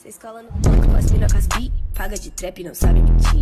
Cê escola no banco, faz mina com as bi, paga de trap e não sabe mentir.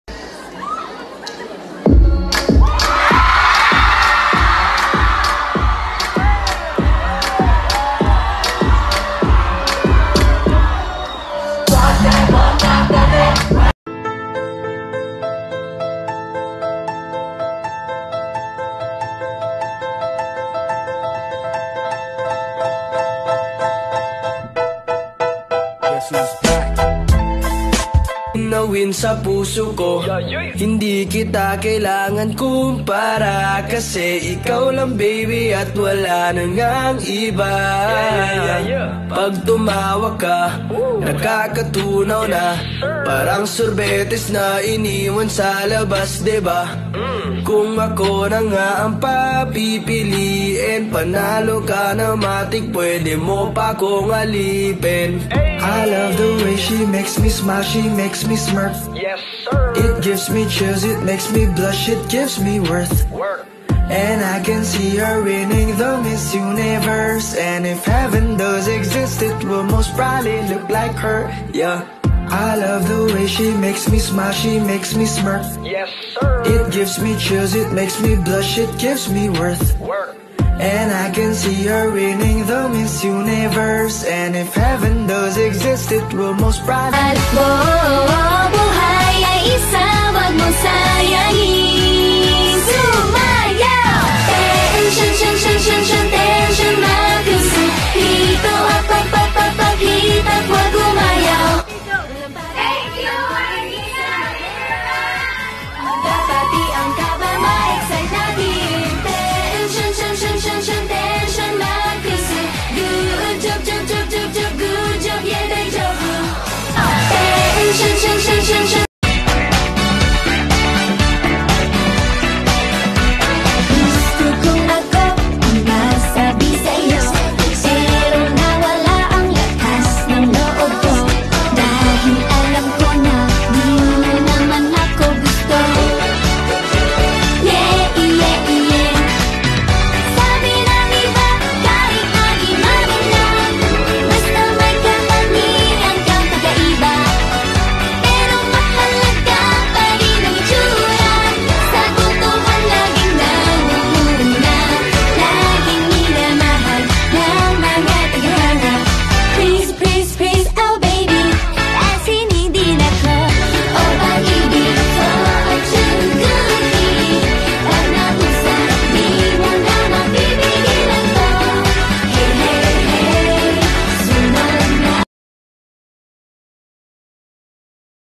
Nawin sa puso ko, hindi kita kailangan kumpara, kasi ikaw lang baby at wala nang ang iba. Pag tumawa ka, nakakatunaw na, parang sorbetes na iniwan sa labas, diba? Kung ako na nga ang papipiliin, panalo ka na matik, pwede mo pa kong alipin. I love the way she makes me smile, she makes me smirk. Yes, sir. It gives me chills, it makes me blush, it gives me worth. And I can see her winning the Miss Universe. And if heaven does exist, it will most probably look like her, yeah. I love the way she makes me smile, she makes me smirk. Yes, sir. It gives me chills, it makes me blush, it gives me worth. And I can see her winning the Miss Universe. And if heaven does exist, it will most probably. At buhay ay isa, wag mo sayangin.